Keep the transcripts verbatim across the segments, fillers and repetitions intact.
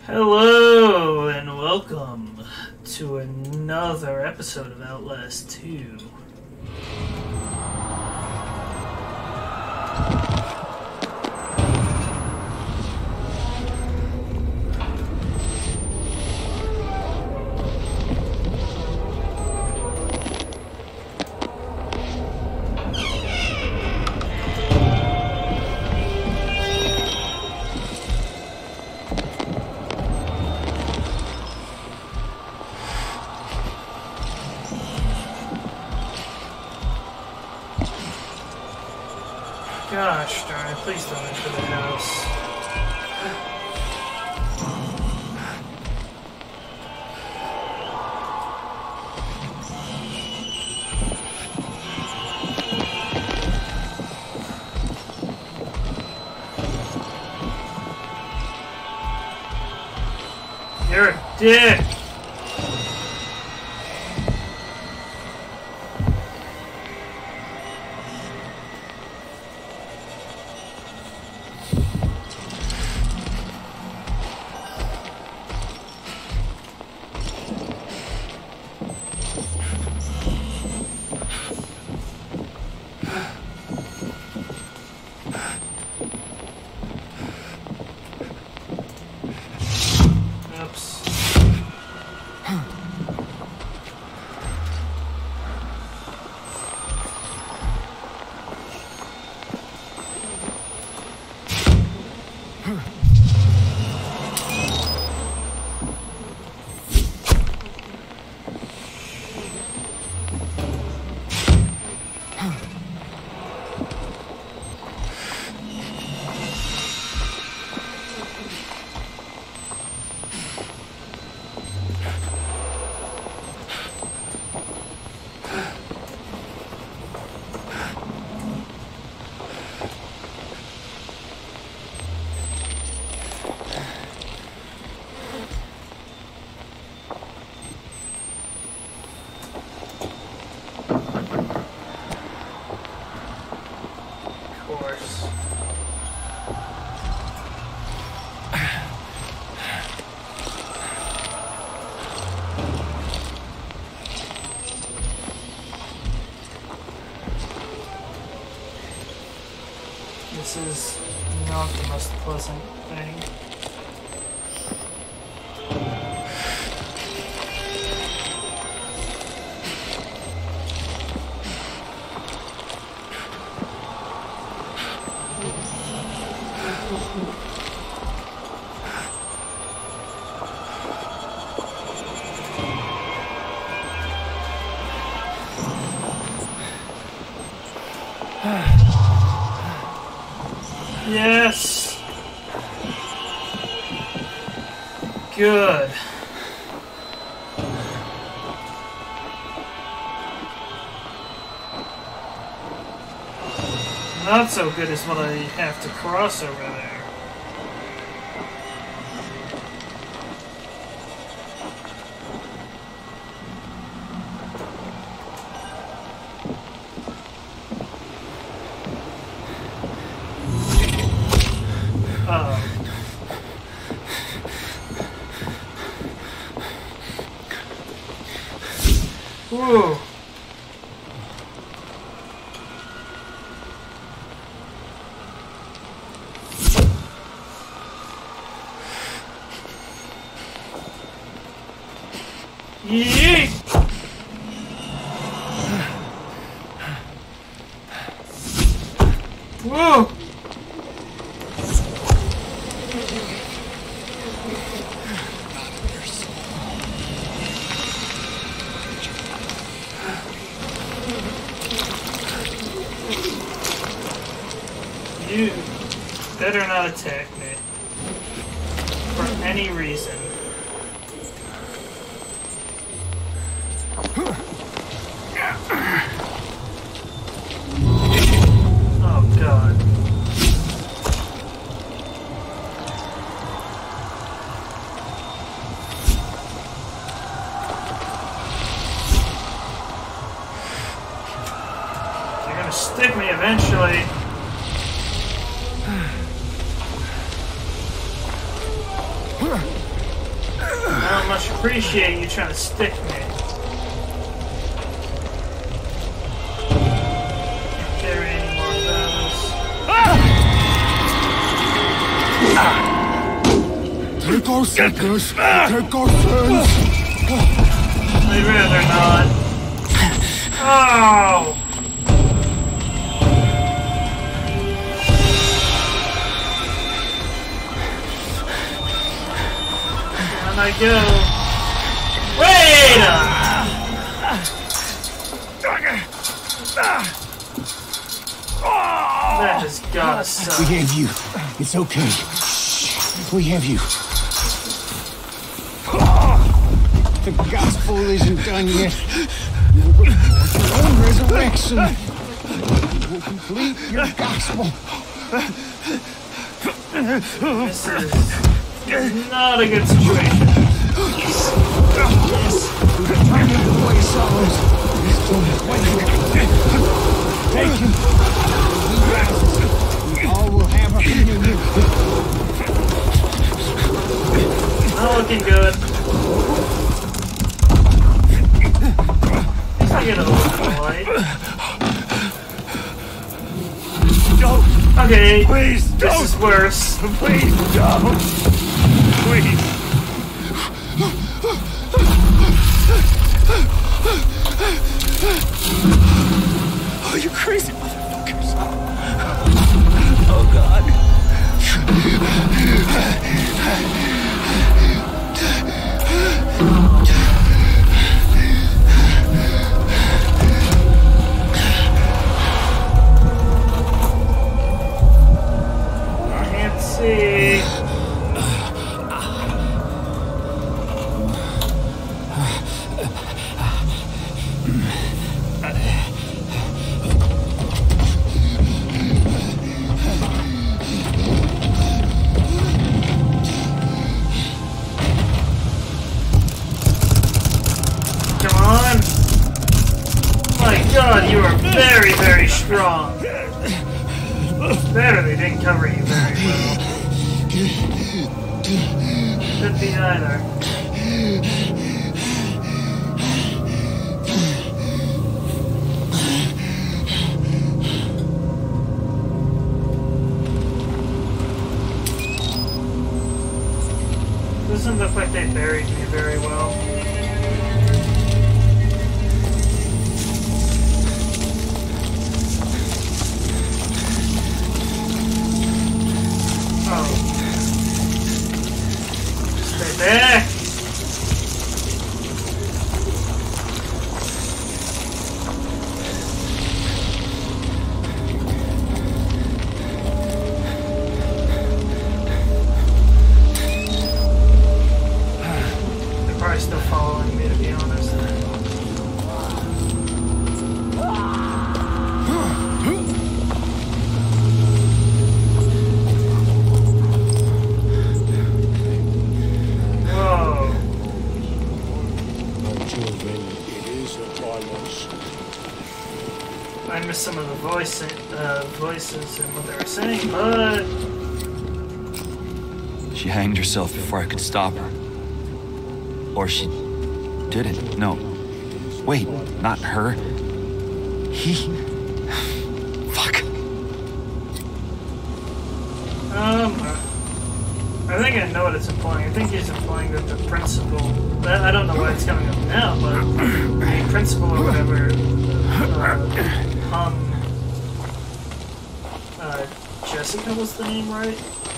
Hello and welcome to another episode of Outlast two. Gosh darn it, please don't enter the house. You're a dick! This is not the most pleasant thing. Yes! Good. Not so good is what I have to cross over there. Whoa. Yeet. Whoa. You better not attack me for any reason. Oh God. You're gonna stick me eventually. I don't much appreciate you trying to stick me. Can't carry any more of those. Take our sickness, take our sins. I'd rather not. Oh! Down I go. Wait! That just gotta suck. We have you. It's okay. We have you. The gospel isn't done yet. You'll bring your own resurrection. You will complete your gospel. This is not a good situation. The time of the place ours is done. Take him. He rises. We all will have a communion. Not looking good. I get a little light. Don't. Okay, Please don't. this is worse. Please don't. Please. Oh, you crazy motherfuckers. Oh, God. Can't see. Come on. My God, you are very, very strong. Better they didn't cover you very well. Could be either. Doesn't look like they buried me very well. Oh. Stay back! They're probably still following me, to be honest. Whoa. My children, it is upon us. I missed some of the voice, uh, voices and what they were saying, but She hanged herself before I could stop her. Or she didn't. No. Wait, not her. He... Fuck. um, I think I know what it's implying. I think he's implying that the principal. I don't know why it's coming up now, but the principal or whatever uh, hung. Uh, Jessica was the name, right?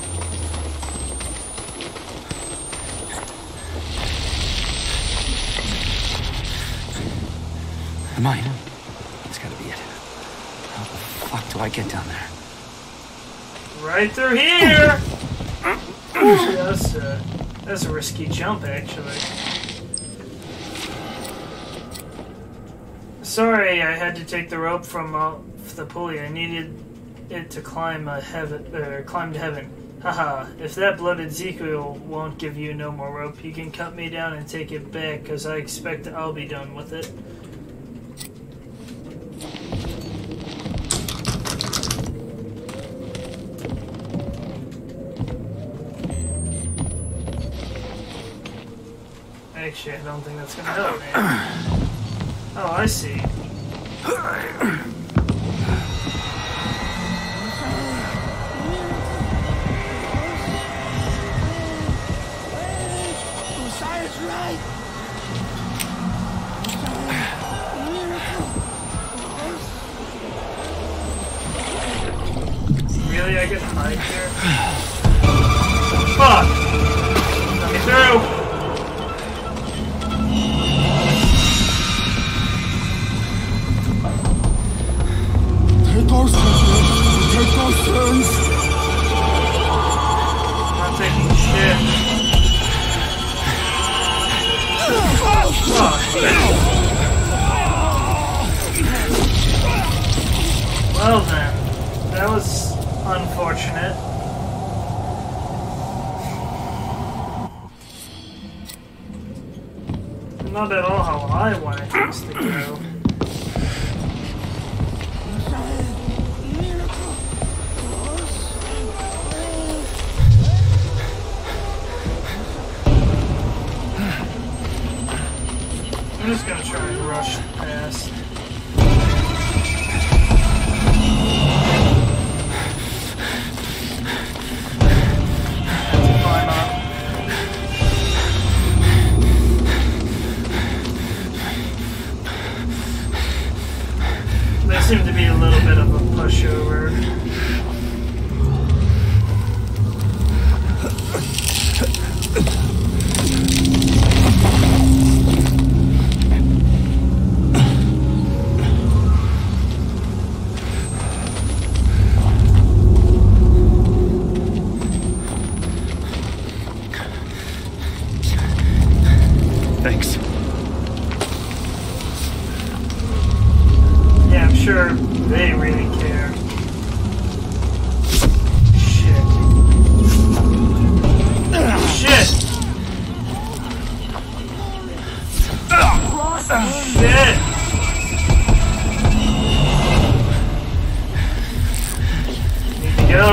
Mine. That's gotta be it. How the fuck do I get down there? Right through here! Yeah, that's, uh, that's a risky jump, actually. Sorry, I had to take the rope from off the pulley. I needed it to climb a heaven, or climb to heaven. Haha, if that bloated Ezekiel won't give you no more rope, you can cut me down and take it back, because I expect I'll be done with it. Actually, I don't think that's gonna help me. Oh, I see. Messiah's right. Really, I can hide here? Fuck! Let me through! Take our sons. Take our sons. I'm not taking shit. Fuck! Well then, that was unfortunate. Not at all how I wanted things to go. I'm just gonna try and rush past. Climb up. They seem to be a little bit of a pushover. Thanks. Yeah, I'm sure they really care. Shit. Shit! Shit! Need to go.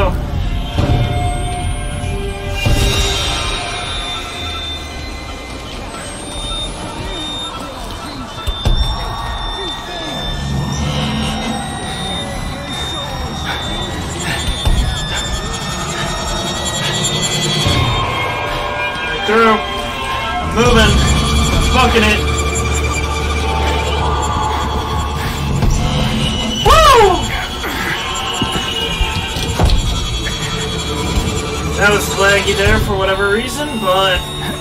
Through. I'm moving. I'm fucking it. Woo! That was laggy there for whatever reason, but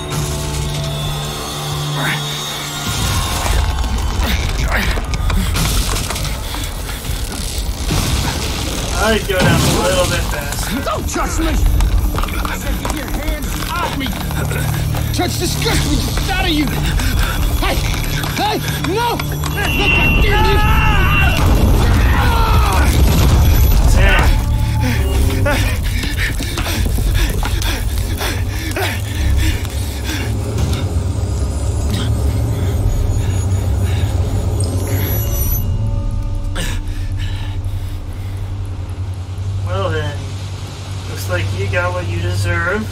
I'd go down a little bit faster. Don't touch me! I said get your hands off me! Touch disgust me just out of you! Hey! Hey! No! Look, I dare you! Damn. Well then, looks like you got what you deserve.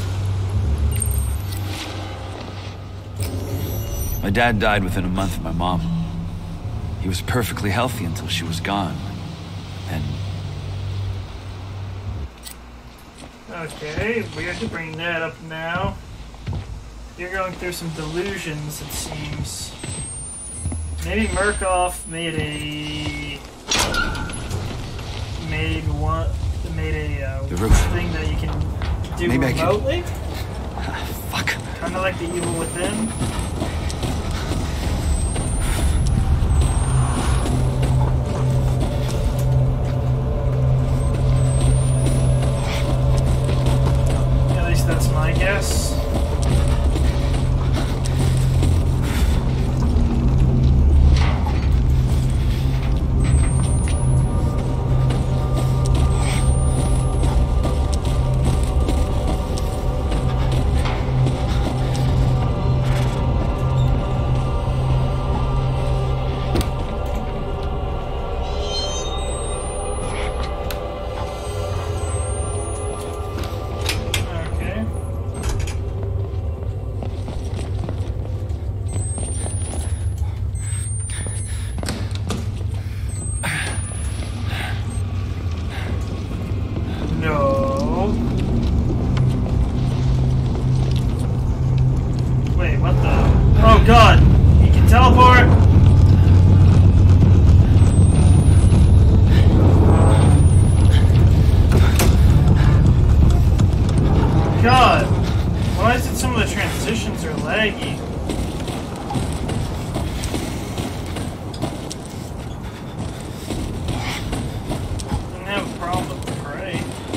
My dad died within a month of my mom. He was perfectly healthy until she was gone. And Okay, weird to bring that up now. You're going through some delusions, it seems. Maybe Murkoff made a made one made a uh, The roof. thing that you can do Maybe I can- remotely, ah, fuck. kind of like the Evil Within. At least that's my guess. Wait, what the? Oh god! You can teleport! God! Why is it some of the transitions are laggy? Didn't have a problem with the Prey.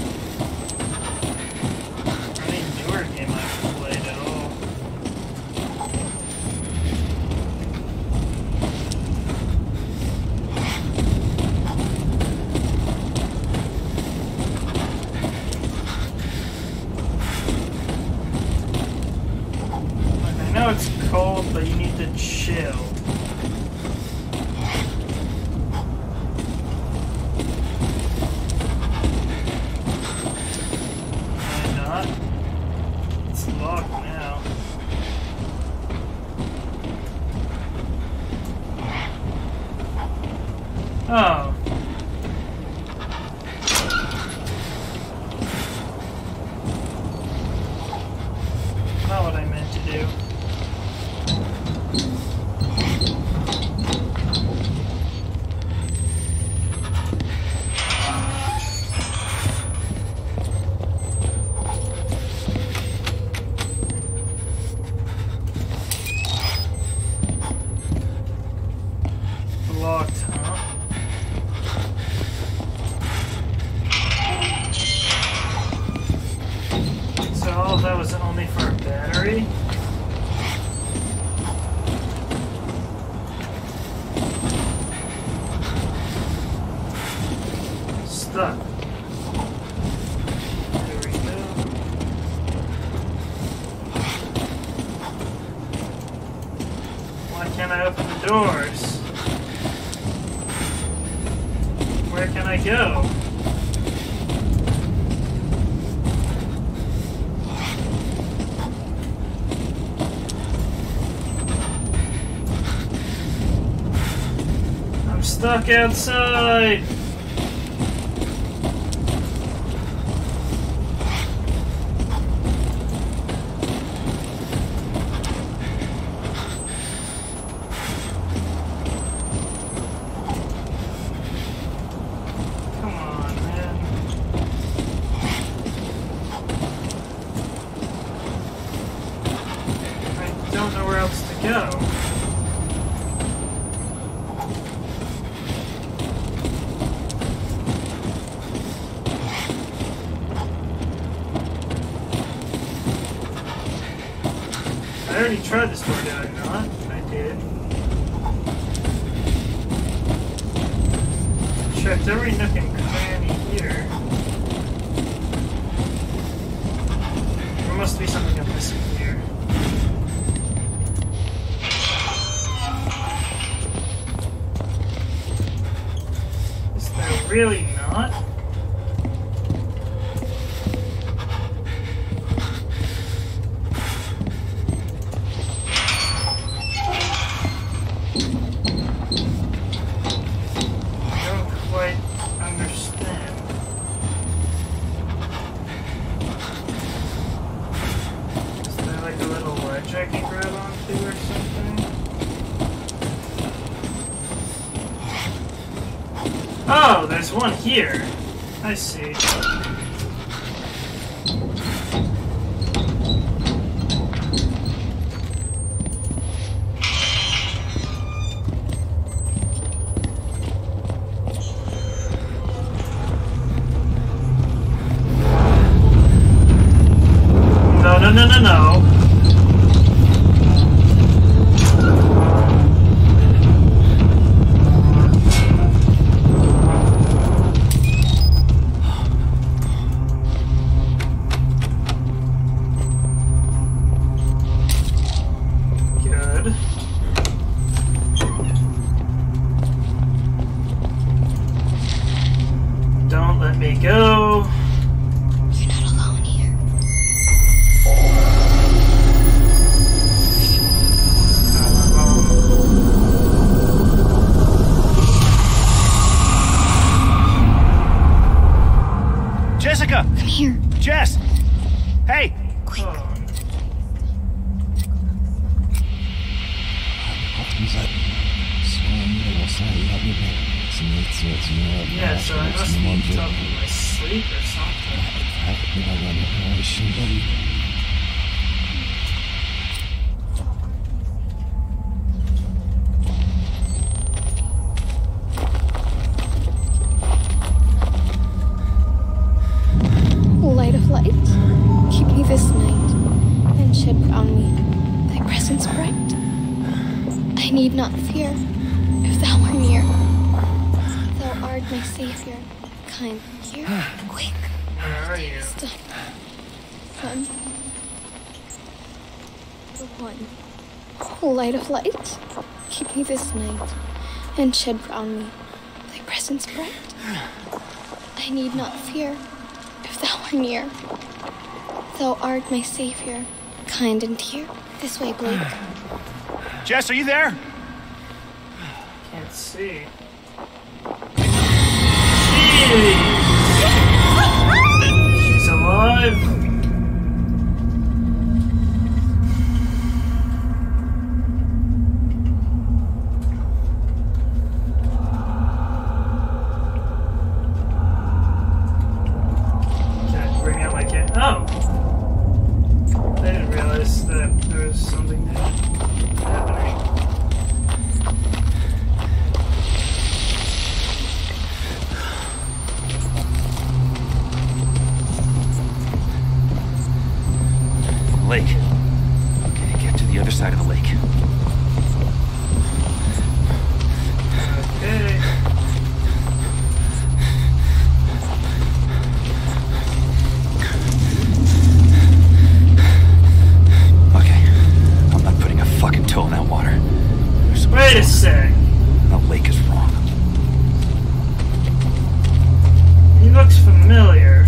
Any newer game I've played at all. Like, I know it's cold, but you need to chill. Why not? It's locked now. Oh. Not what I meant to do. Locked, huh? So all of that was only for a battery? Stuck. There we go. Why can't I open the doors? Where can I go? I'm stuck outside! Come on, man. I don't know where else to go. I already tried this door, did I not? I did. Checked every nook and cranny here. There must be something I'm missing here. Is there really not? I don't quite understand. Is there like a little ledge I can grab onto or something? Oh, there's one here. I see. No, no, no, no, no. Good. Don't let me go. You're not alone here. Jessica! Come here. Jess! Hey! Quick. Oh, Yeah, so I must be talking in my sleep or something. Light of light, keep me this night, and shed round me thy presence bright. I need not fear, if thou art near. Thou art my savior, kind here. Quick, Where are you? stop. One. The one. Light of light, keep me this night, and shed round me thy presence bright. I need not fear, if thou art near. Thou art my savior, kind and dear. This way, Blake. Jess, are you there? Can't see. Jeez. She's alive. Can I bring out my kit? Oh! I didn't realize that there was something there happening. Lake. Okay, get to the other side of the lake. Okay. Okay, I'm not putting a fucking toe in that water. There's some- Wait a sec. That lake is wrong. He looks familiar.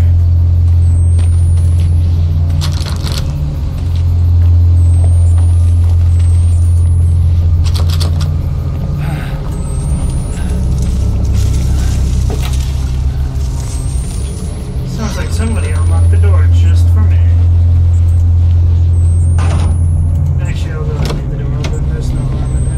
Sounds like somebody unlocked the door just for me. Actually, I'll go and leave the door open. There's no harm in it.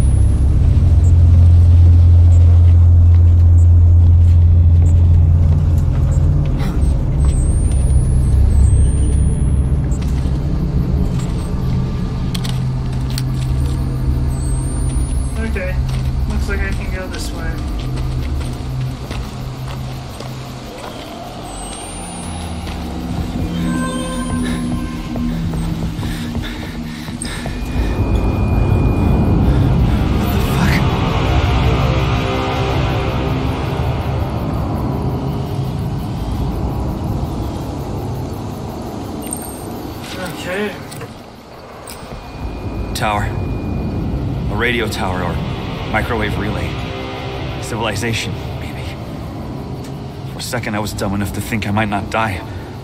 Okay, looks like I can go this way. Okay. Tower. A radio tower or microwave relay. Civilization, maybe. For a second I was dumb enough to think I might not die.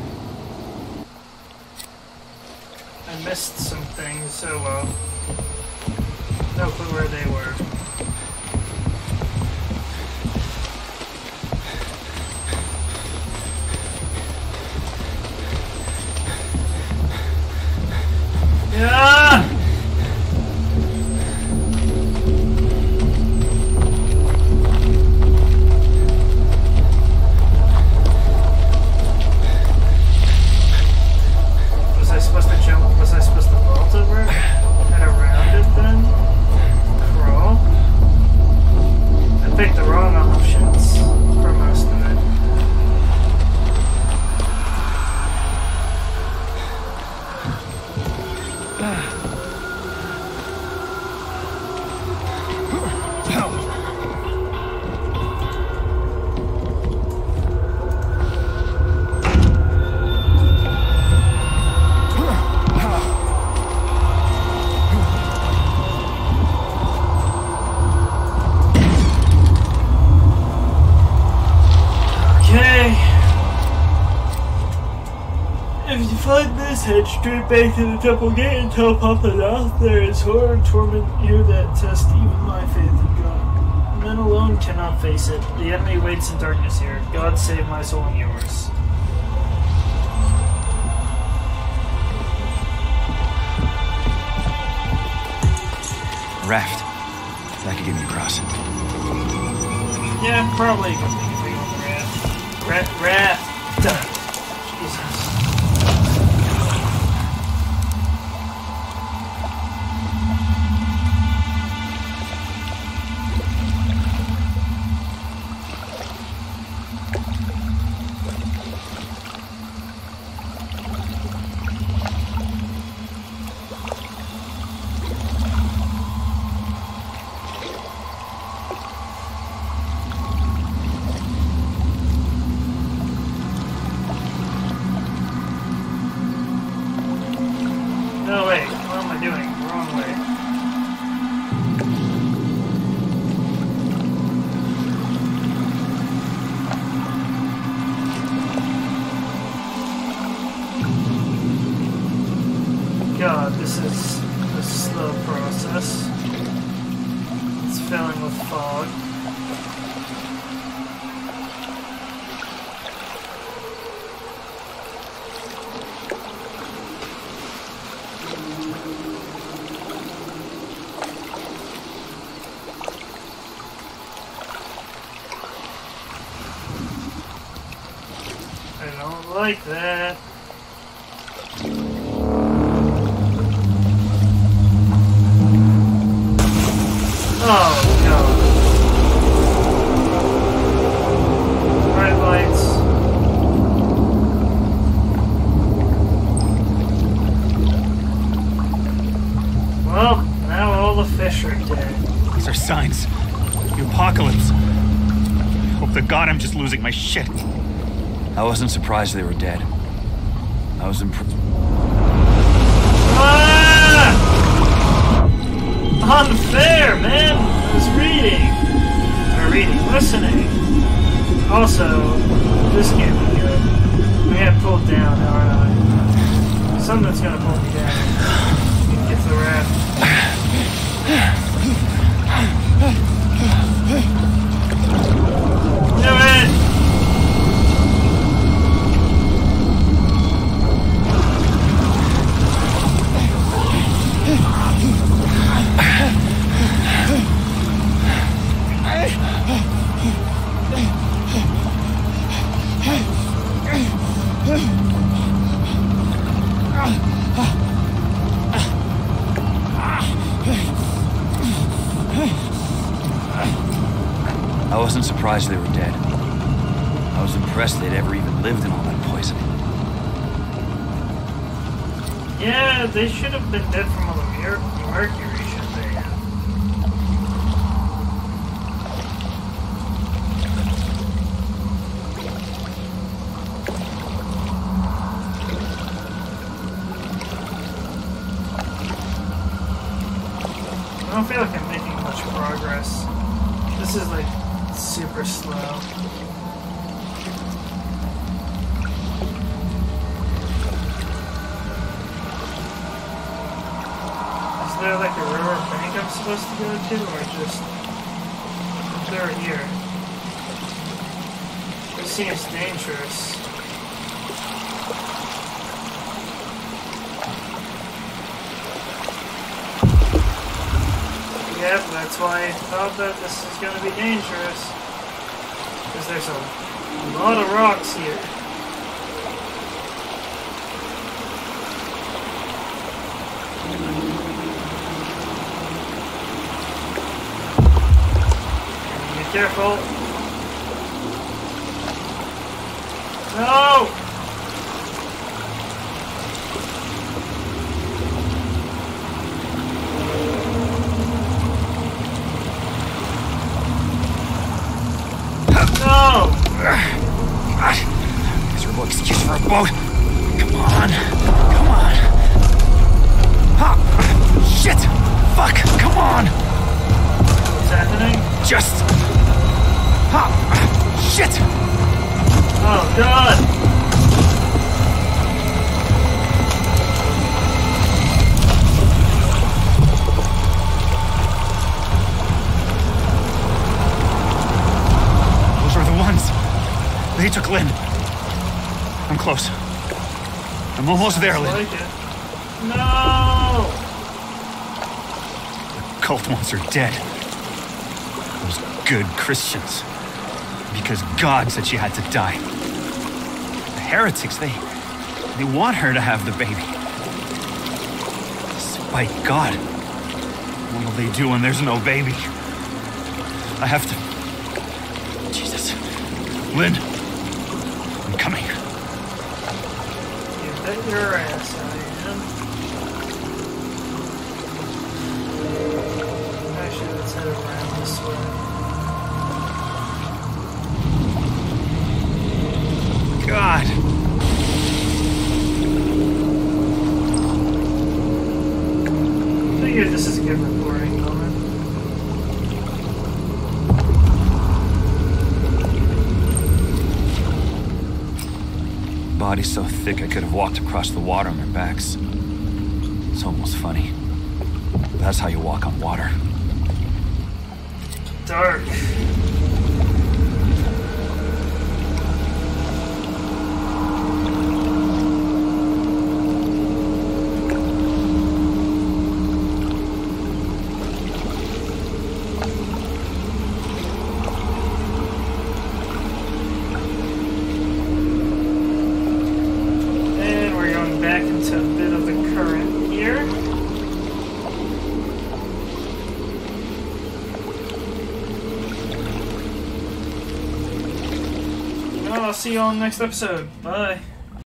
I missed some things, so uh, no clue where they were. Yeah! Was I supposed to jump? Was I supposed to vault over it? And around it then? Crawl? I picked the wrong options for most of it. Okay. If you find this, head straight back to the temple gate and tell Papa Doth there is horror and torment here that test even my faith in God. Men alone cannot face it. The enemy waits in darkness here. God save my soul and yours. Raft. That could get me across. Yeah, probably a good thing if we own raft. Raft, raft. Duh. Jesus. No, wait. What am I doing? Wrong way. God, this is a slow process. It's filling with fog. I don't like that. Oh, God. Bright lights. Well, now all the fish are dead. These are signs. The apocalypse. I hope to God I'm just losing my shit. I wasn't surprised they were dead. I was impressed. Ah! Unfair, man! I was reading. Or reading, listening. Also, this can't be good. I got pulled down, aren't I? Something's gonna pull me down. Get the raft. Do it! I wasn't surprised they were dead. I was impressed they'd ever even lived in all that poison. Yeah, they should have been dead from all the mer mercury, shouldn't they have? I don't feel like I'm making much progress. This is like super slow. Is there like a river bank I'm supposed to go to, or just they're here? This seems dangerous. Yep, that's why I thought that this is going to be dangerous. Because there's a lot of rocks here. Be careful. No! No! Miserable excuse for a boat. Come on. Come on. Ah, shit! Fuck! Come on! What's happening? Just... Ah, shit! Oh, God! They took Lynn. I'm close. I'm almost there, Lynn. Like it. No! The cult ones are dead. Those good Christians. Because God said she had to die. The heretics, they... they want her to have the baby. Despite God. What will they do when there's no baby? I have to... Jesus. Lynn. I'm coming. You bet your ass I am. Actually, let's head around this way. God. I figure this is a good recording moment. Body's so thick I could have walked across the water on their backs. It's almost funny. That's how you walk on water. Dark. I'll see you on the next episode. Bye.